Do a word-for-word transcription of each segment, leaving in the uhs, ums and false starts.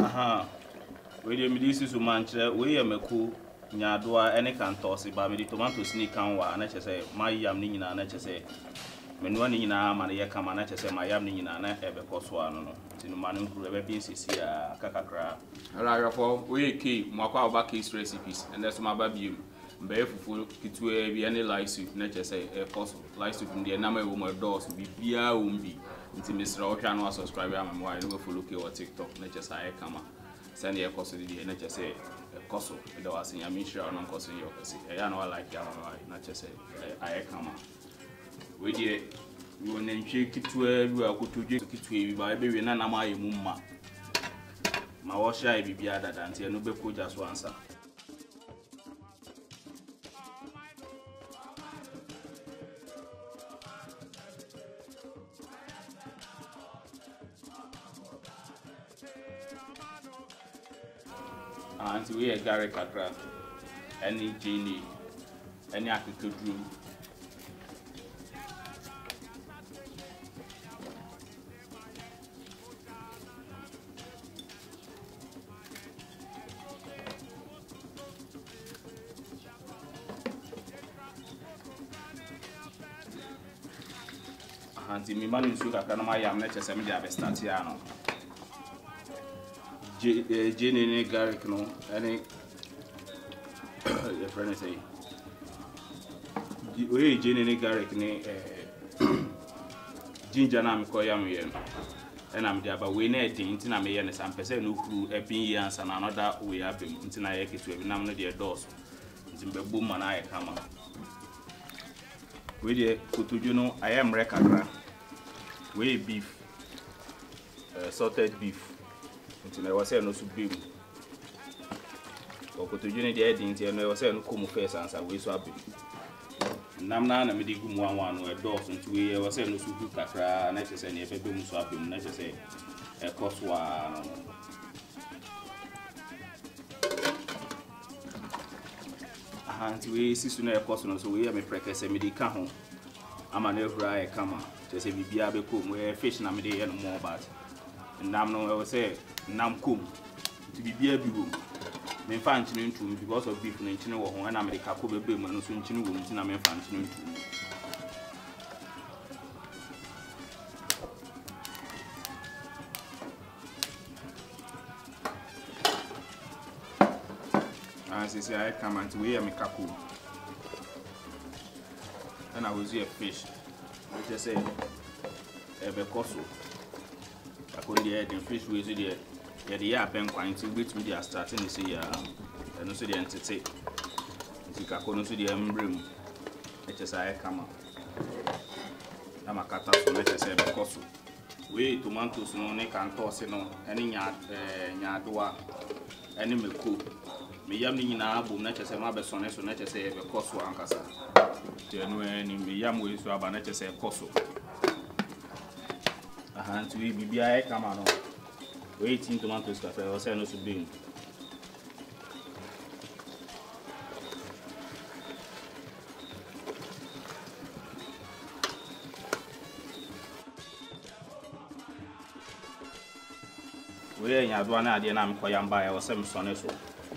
Aha. We dey me so manche we ye meku nyadoa ene kan toss ba me di tomatoes ni kan wa na chese ma yam ni nyina na chese me no ni nyina ma ye kama na chese ma yam ni nyina na ebe koso ano no tinu ma no nkuru ebe bi sisi a kakakra ala yafo we ke mo akwa ba case recipes and that's my baby mbe fufu kitwe bi ene light soup na chese e koso light soup ndi na ma e wo mo dos bi bia wo mbi nti misra o hwa no subscribe am mo no follow ke o TikTok na chese ai kama send ye koso di na chese koso da wasin ya mi share no koso yo kasi e ya no like ya no na chese ai kama we die we na ntwe kitwe bi akotodwe kitwe bi ba be we na na ma ye mumma ma wo share bi bia dada nti no be koja so ansa anti we GARI kakra any genie any akikudru anti mi manu nsu kakra na ma yam na chese me dia be start ya no Jenny ne GARI no any your friend say we Jenny ne GARI ne ginger na me ko yam ye and am dia ba we na edin nti na me ye ne sam pese no huru ebin ye ansa na another we abem nti na ye ketu ebi nam no de dos nti mbegbo ma na ye kama we de kotoju no ayam re kakra we beef uh, salted beef nti na wase no so bem okotoju ne de edin nti na wase no komu first ansa we so abem nam na na me de gumu anwa no e dos nti we wase no so hu kakra na chese ne ebebe mu so abem na chese e koswa no aha nti we sisu na e koso no so we me prekese me de ka ho ama na ehura e kama chese bibia be kom we fish na me de ye no more but nam no we say nam kom to bibia bi wo me fa nchini ntum because of beef na nchini wo ho na America ko bebe mu no so nchini wo ntina me fa nchini ntum as is I come and we am kaku and I was here fish we just say ebe koso akon dey the fish we so there yeah the ya pen kwan ti wait me dey starting to say ya no so dey entete nti kako no so dey embrem e just I come na makata so na just ebe koso we tomatoes no ne kan toss no ene nya nya doa ene meko me yam ni nyina abom na chese ma be sone so na chese be koso ankasa te no ni me yam we so aba na chese koso aha nti we bibia e kama no we eighteen tomatoes ka fe o se no so bin we nya do na ade na me koyam ba ya o se me sone so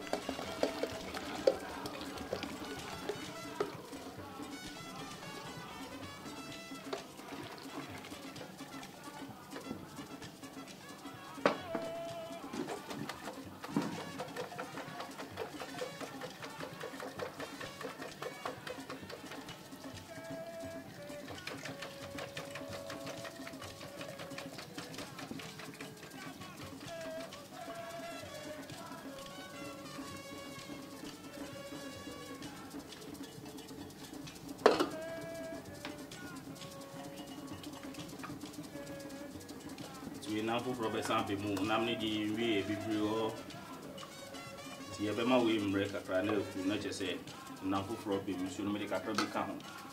we na fu professor be mu nam ni di we bibiri ho ti e be ma we mre kakra na efu na chese na fu problem so no me kakra be ka ho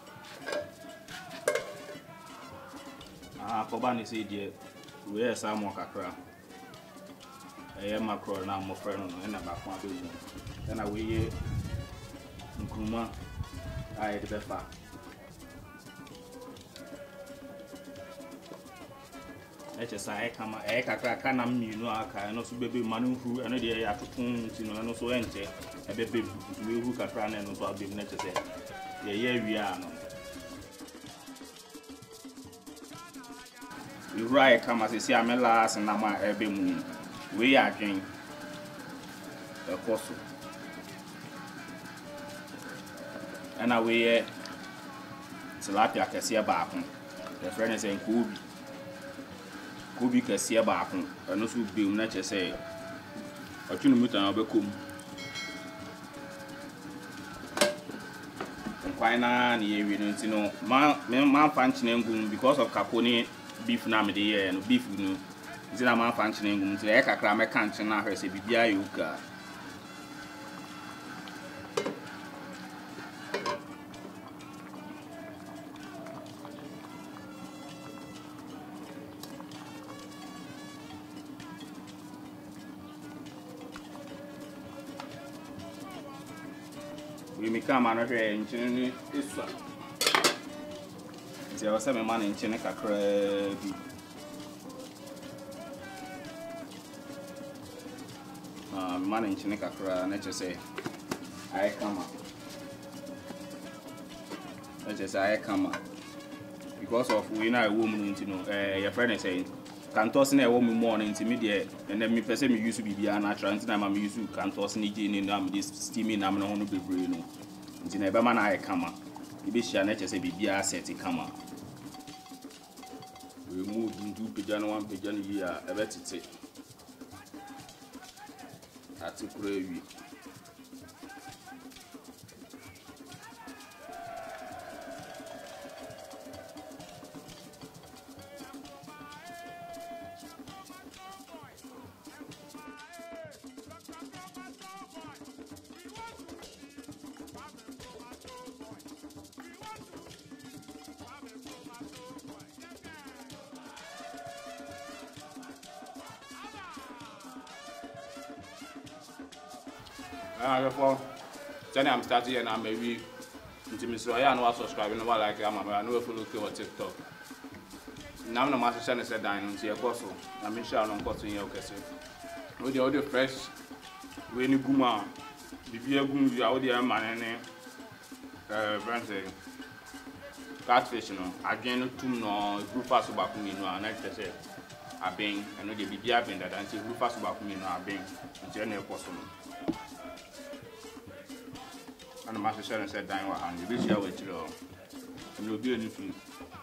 ah ko ba ni se die we e Salmon kakra e Mackerel na mo frɛ no na ba kwa be mu na we ye nkruma ai de be fa Let's say I come a crack na mmienu aka no so bebe manu hu eno de ya totun ti no no so enche e bebe we hu kakra na no so abem na chese ye ye wia no we right come as see amela as na ma ebe mu we adwen e koso ana we tilapia Cassava baako the friend is en kubi Kubi Cassava baako eno so be mu na chese otwunu muta na obekom nkwan na na ye wi no ntino ma ma fa nchine ngum because of kakoni beef na me de ye no beef no ntina ma fa nchine ngum ntino e kakra me kan nchine na hwese bibia ye uka we me come and here nchine iswa nti I was say me man nchine kakra bi ah me man nchine kakra na che say I come na che say I come because of we na a woman nti no eh your friend is saying cantos na e wo me more nti me de and then me person me use bibia natural nti na ma me use cantos ni je ni na me this steaming na me no no bebre no nti na e be ma na e kama e be hia na che say bibia set kama we move ndu peja na wan peja ni ya e be tete ati kura wi Ah, before then I'm starting and I'm maybe into Mister I know subscribe no like I'm I know follow on TikTok. Now no master channel said dine until your course. I'm sure I'm not in your case. With the other fresh when you guma bibia gum you out there man and uh Wednesday catfish no again tum no group fast back me no and I say I been I know the bibia been that until group fast back me no I been until your course. And the master said, said, dying one hand, you share with you, and you'll be a new food.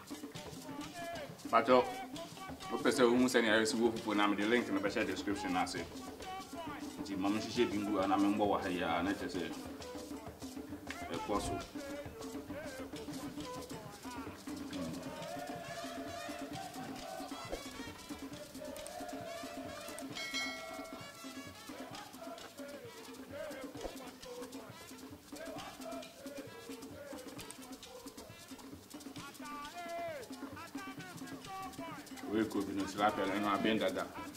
But, oh, what person who send you to go for the link in the special description, I say. The mamma she being good, and I remember what I had, and I said, a possible. We could be Tilapia and I bend that.